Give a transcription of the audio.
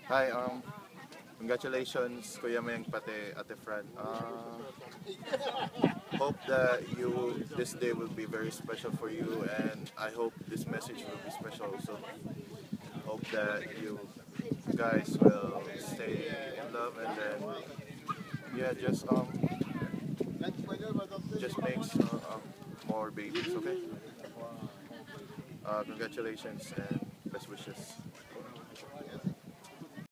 Hi, congratulations, Kuya Meng, pati Ate Fran. Hope that this day will be very special for you, and I hope this message will be special also. Hope that you guys will stay in love, and then yeah, just makes more babies, okay? Congratulations and best wishes.